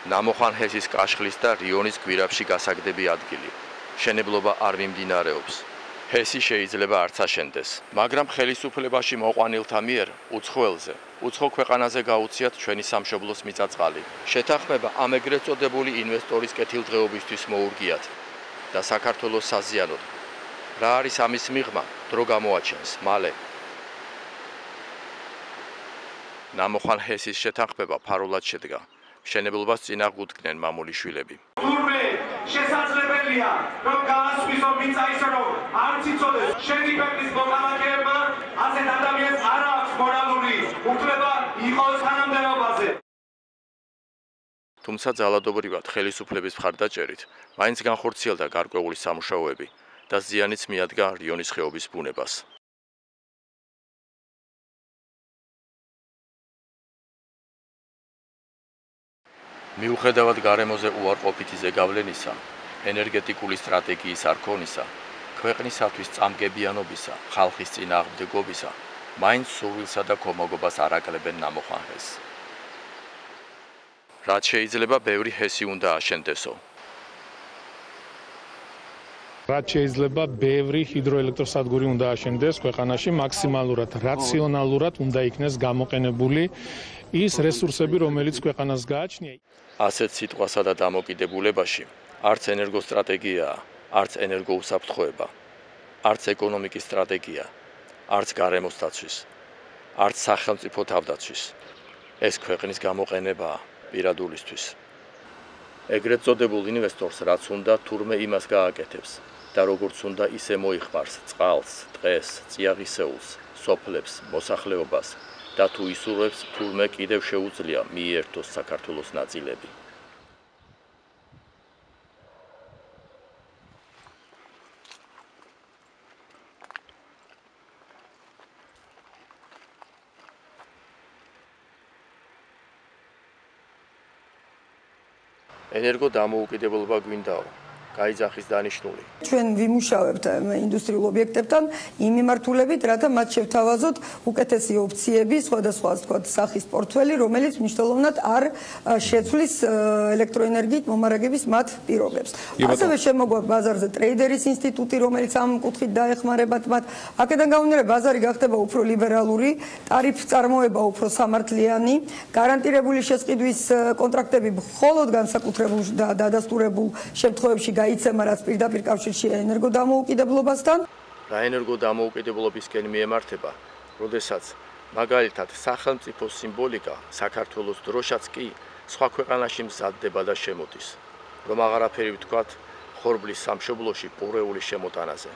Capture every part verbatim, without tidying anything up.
ნამოხან ჰესის კაშხლის და რიონის გვირაბში გასაგდები ადგილი. შენებლობა არ მიმდინარეობს. ჰესი შეიძლება არც აშენდეს, მაგრამ ხელისუფლებაში მოყვანილთა მიერ უცხოელზე, უცხო ქვეყანაზე გაუციათ ჩვენი სამშობლოს მიწა-წყალი. შეთანხმება ამ ეგრეთ წოდებული ინვესტორის კეთილდღეობისთვის მოურგიათ და საქართველოს საზიანოდ. რა არის ამის მიღმა, დრო გამოაჩენს, მალე. ნამოხან ჰესის შეთანხმება ფარულად შედგა. მშენებლობას წინ აღუდგნენ მამული შვილები. თურმე შესაძლებელია, რომ გაასვისო მიწა ისე რომ არც იცოდეს შენი ქვეყნის მოქალაქეებმა, ასეთ ადამიანს არ აქვს მორალური უფლება იყოს თანამდებობაზე. თუმცა ძალადობრივად ხელისუფლების მხარდაჭერით მაინც განხორციელდა გარკვეული სამუშაოები და ზიანიც მიადგა რიონის ხეობის ბუნებას. მიუხედავად გარემოზე უარყოფითი ზეგავლენისა, ენერგეტიკული სტრატეგიის არქონისა, ქვეყნისათვის წამგებიანობისა, ხალხის წინააღმდეგობისა, მაინც სურვილსა და ქომაგობას არ აკლებენ ნამოხან ჰესს. რაც შეიძლება ბევრი ჰესი უნდა აშენდესო. რაც შეიძლება ბევრი ჰიდროელექტროსადგური უნდა აშენდეს ქვეყანაში, მაქსიმალურად რაციონალურად უნდა იქნეს გამოყენებული ის რესურსები, რომელიც ქვეყანას გააჩნია. ასეთ სიტყვასა და დამოკიდებულებაში არც ენერგოსტრატეგიაა, არც ენერგოუსაფრთხოება, არც ეკონომიკის სტრატეგია, არც გარემოს დაცვის, არც სახელმწიფო თავდაცვის. ეს ქვეყნის გამოყენებაა პირადულისთვის. ეგრეთ წოდებულ ინვესტორს რაც უნდა, თურმე იმას გააკეთებს და როგორც უნდა ისე მოიხმარს წყალს, ტყეს, წიაღისეულს, სოფლებს, მოსახლეობას და თუ ისურვებს, თურმე კიდევ შეუძლია მიერთოს საქართველოს ნაწილები. ენერგო დამოუკიდებლობა გვინდაო. გაიძახის დანიშნული. ჩვენ ვიმუშავებთ ინდუსტრიულ ობიექტებთან იმ მიმართულებით, რათა მათ შევთავაზოთ უკეთესი ოფციები, სხვადასხვა თქვა სახის პორტფელი, რომელიც მნიშვნელოვნად არ შეცვლის ელექტროენერგიით მომარაგების მათ პირობებს. ასევე შემოგვაქვს ბაზარზე ტრეიდერის ინსტიტუტი, რომელიც ამ კუთხით დაეხმარებათ მათ. აქედან გამომდინარე, ბაზარი გახდება უფრო ლიბერალური, ტარიფ წარმოება უფრო სამართლიანი, გარანტირებული შესყიდვის კონტრაქტები მხოლოდ განსაკუთრებულ და დადასტურებულ შემთხვევებში იცემა რაც პირდაპირ კავშირშია ენერგოდამოუკიდებლობასთან. რა ენერგოდამოუკიდებლობისკენ მიემართება, როდესაც მაგალითად სახელმწიფოს სიმბოლიკა საქართველოს დროშაც კი სხვა ქვეყანაში მზადდება და შემოდის, რომ აღარაფერი ვთქვათ ხორბლის სამშობლოში პურეულის შემოტანაზე.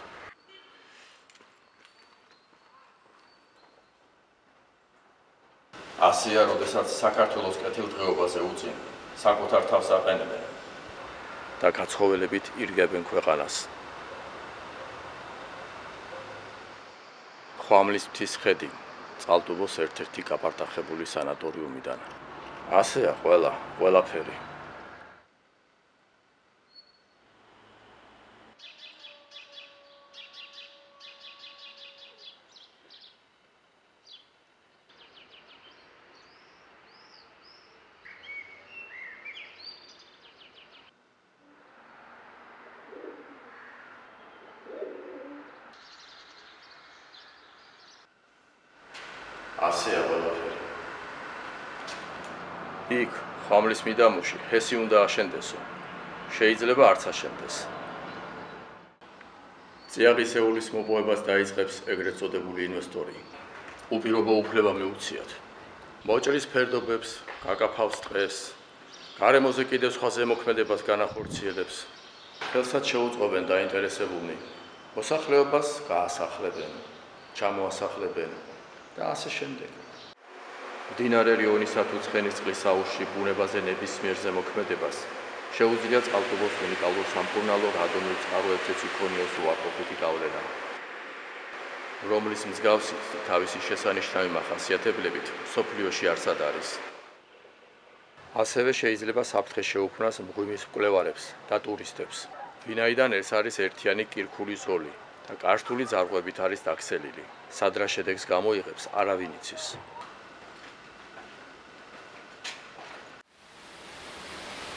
ასეა, როდესაც საქართველოს კეთილდღეობაზე უწინ საკუთარ თავს აყენებენ და გაცხოველებით ირგებენ ქვეყანას. ხვამლის მთის ხედი, წყალტუბოს ერთ-ერთი გაპარტახებული სანატორიუმიდან. ასეა ყველა, ყველაფერი. ასეა ყველაფერი. იქ, ხვამლის მიდამოში, ჰესი უნდა აშენდესო. შეიძლება არც აშენდეს. წიაღისეულის მოპოვებას დაიწყებს ეგრეთ წოდებული ინვესტორი. უპირობო უფლება მიუციათ. მოჭრის ფერდობებს, გაკაფავს ტყეს, გარემოზე კიდევ სხვა ზემოქმედებას განახორციელებს. ხელსაც შეუწყობენ დაინტერესებულნი. მოსახლეობას გაასახლებენ, ჩამოასახლებენ. და ასე შემდეგ. მდინარე რიონისა თუ ცხენისწყლის აუზში ბუნებაზე ნებისმიერ ზემოქმედებას შეუძლია წყალტუბოს უნიკალურ სამკურნალო რადონულ წყაროებზეც იქონიოს უარყოფითი გავლენა, რომლის მსგავსი თავისი შესანიშნავი მახასიათებლებით მსოფლიოში არსად არის. ასევე შეიძლება საფრთხე შეუქმნას მღვიმის მკვლევარებს და ტურისტებს, ვინაიდან ეს არის ერთიანი კირქული ზოლი და კარსტული ძარღვებით არის დაქცელილი. სად რა შედეგს გამოიღებს, არავინ იცის.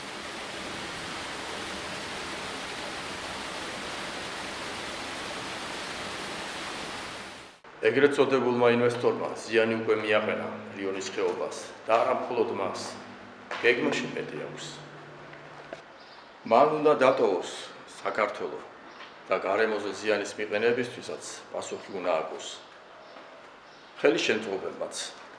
ეგრეთ წოდებულმა ინვესტორმა ზიანი უკვე მიაყენა რიონის ხეობას და არა მხოლოდ მას, გეგმაში მეტი აქვს. მან უნდა დატოვოს საქართველო და გარემოზე ზიანის მიყენებისთვისაც პასუხი უნდა აქვს ხელის შემწყობებმაც.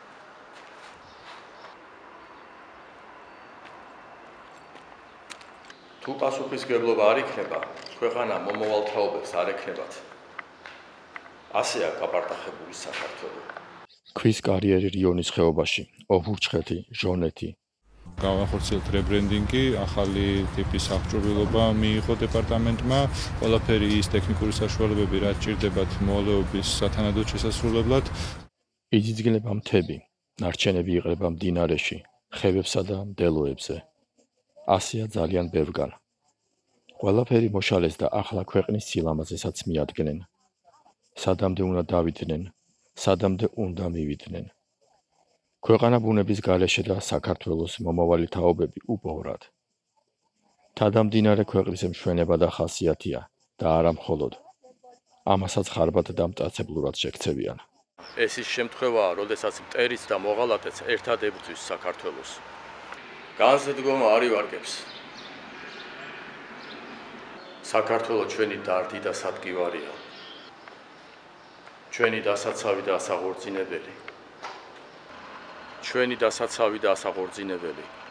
თუ პასუხისგებლობა არ იქნება, ქვეყანა მომავალ თაობებს არ ექნებათ. ასეა გაპარტახებული საქართველო. ქვის კარიერი რიონის ხეობაში, ოჰურჩხეთი, ჟონეთი. გავახორციელეთ რებრენდინგი, ახალი ტიპის აღჭურვილობა მიიღო დეპარტამენტმა, ყველაფერი ის ტექნიკური საშუალებები, რაც ჭირდებათ მოვალეობის სათანადოდ შესასრულებლად. იზიძგნება მთები, ნარჩენები იღრება მდინარეში, ხევებსა და მდელოებზე. ასეა ძალიან ბევრგან. ყველაფერი მოშალეს და ახლა ქვეყნის სილამაზესაც მიადგნენ. სადამდე უნდა დავიდნენ, სადამდე უნდა მივიდნენ. ქვეყანა ბუნების გარეშე და საქართველოს მომავალი თაობები უპოვრად. თადამდინარე ქვეყნის მშვენება და ხასიათია და არა მხოლოდ. ამასაც ხარბად და მტაცებლურად შექცევიან. ეს ის შემთხვევაა, როდესაც მტერიც და მოღალატეც ერთად ებრძვის საქართველოს. განზე დგომა არ ივარგებს. საქართველო ჩვენი დარდი და სადგივარია. ჩვენი დასაცავი და ასაღორძინებელი. ჩვენი დასაცავი და ასაღორძინებელი.